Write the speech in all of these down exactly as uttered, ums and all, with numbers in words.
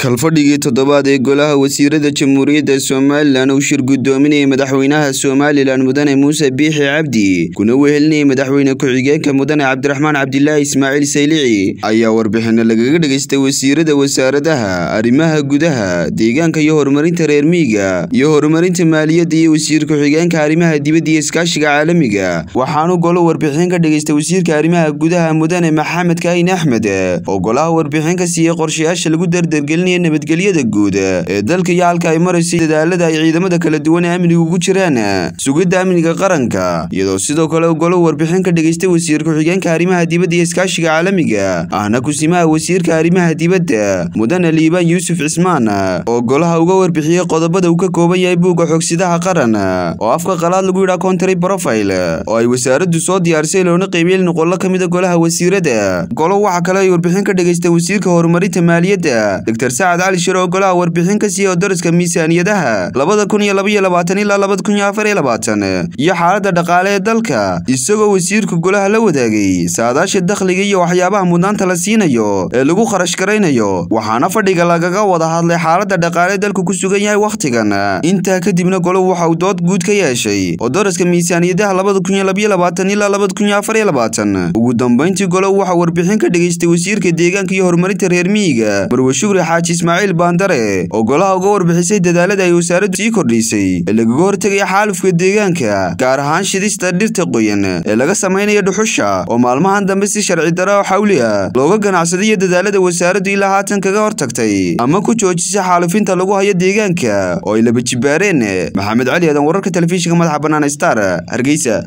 kalfadhigii toddobaad ee golaha wasiirada jamhuuriyadda Soomaaliland uu shir gudoominayay madaxweynaha Soomaaliland mudane Muuse Biixi Cabdi kuna wehelinayay madaxweyne ku-xigeenka mudane Cabdiraxmaan Cabdilaahi Ismaaciil Saylici ayaa warbixino lagaga dhageystay wasiirada wasaaradaha arrimaha gudaha deegaanka iyo horumarinta reer miyiga iyo horumarinta maaliyadda iyo wasiir ku-xigeenka arrimaha dibadda iyo iskaashiga caalamiga waxaanu golo warbixin ka dhageystay wasiirka arrimaha gudaha mudane Maxamed Kaahin Axmed oo golaha warbixin ka siiyay qorshayaasha lagu dardargelinayo nabadgelyada guud ee dalka iyo halka ay marayso dadaalada ay ciidamada kala duwan ee amniga ugu jiraan sugidda amniga qaranka iyadoo sidoo kale golo warbixin ka dhageystay wasiir ku-xigeenka arrimaha dibadda iyo iskaashiga caalamiga ahna kusimaha wasiirka arrimaha dibadda mudane Liibaan Yuusuf Cismaan oo golaha uga warbixiyay qodobada uu ka kooban yahay buugga xogsidaha qaran oo afka qalaad lagu yiraahdo country profile oo ay wasaaraddu soo diyaarisay loona qaybiyay noqolla kamid ah golaha wasiirada golo waxa kale ay warbixin ka dhageystay wasiirka horumarinta maaliyadda Dr Saad Ali Shiro golaha warbixin ka siiyay daraska miisaaniyadaha laba kun iyo laba iyo labaatan ilaa laba kun iyo afar iyo labaatan iyo xaaladda dhaqaale ee dalka isagoo wasiirku golaha la wadaagay saadaasha dakhliga iyo waxyaabaha mudnaanta la siinayo ee lagu kharash gareynayo waxaana fadhiga lagaga wada hadlay xaaladda dhaqaale dalku ku sugan yahay waqtigan inta kadibna golo waxa uu dood guud ka yeeshay oo daraska miisaaniyadaha laba kun iyo laba iyo labaatan ilaa laba kun iyo afar iyo labaatan ugu dambeyntii golo waxa warbixin ka dhageystay wasiirka deegaanka iyo horumarinta reer miyiga Marwe Shukri Xaaji Ismaaciil Baandare oo golaha uga warbixisay dadaalada ay wasaaraddu sii kordhisay ee lagu hortagay xaalufka deegaanka gaar ahaan shidista dhirta qoyan ee laga sameeyo dhuxusha oo maalmahan dambe si sharci darro oo xawli ah looga ganacsaday dadaalada wasaaraddu ilaa haatan kaga hortagtay ama ku joojisay xaalufinta lagu hayo deegaanka oo ay laba jibaareen Maxamed Cali Aadan wararka telefishinka madaxa bannaan Star Hargeysa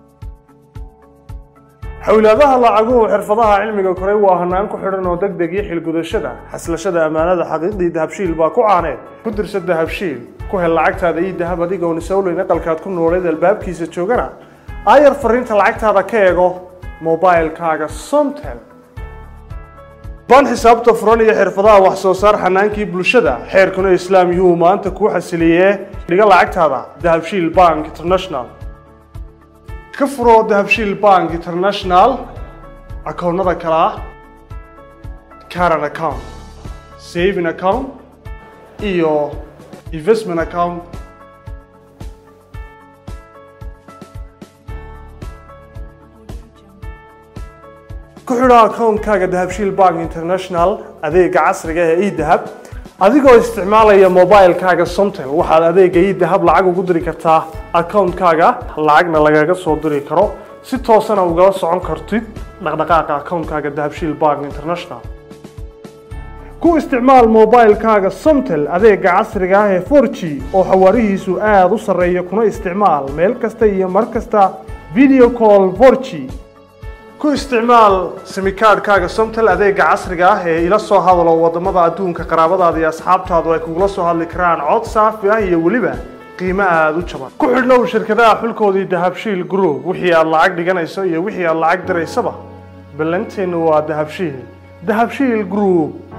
hawlaadaha lacaguhu xirfadaha cilmiga koray waa hanaan ku xidhan oo degdeg iyo xilgudashada xaslashada amaanada xaqiiqdii dahabshiil baa ku caaneen ku dirsa dahabshiil ku hel lacagtaada iyo dahab adigoon isawleyn aqalkaad ku nooleed albaabkiisa joogana ayar fariinta lacagtaada ka eego mobilkaaga Somtel ban xisaabta furan iyo xirfadaha wax soo saar xanaankii bulshada xeerkuna islaam yuhu maanta ku xasiliyee dhiga lacagtaada dahabshiil Bank International ka furo dahabshiil Bank International akoonnada kala ah current account saving account iyo investment account ku xidho akoonkaaga dahabshiil Bank International adeega casriga ah ee e-dahab adigoo isticmaalaya mobilkaaga Somtel waxaad adeega e-dahab lacag ugu diri kartaa akoonkaaga lacagna lagaga soo diri karo si toos ah uga socon kartid dhaqdhaqaaqa akoonkaaga dahabshiil Bank International ku isticmaal mobilkaaga Somtel adeega casriga ah ee four G oo xawaarihiisu aad u sareeyo kuna isticmaal meel kasta iyo mar kasta video call four G ku isticmaal simikaadkaaga Somtel adeega casriga ah ee ila soo hadalo wadamada adduunka qaraabadaada iyo asxaabtaadu ay kugula soo hadli karaan cod saafi ah iyo waliba qiimo aad u jaban ku xidhnow shirkadaha xulkoodii dahabshiil group wixii aad lacag dhiganayso iyo wixii aad lacag diraysaba ballanteenu waa dahabshiil dahabshiil group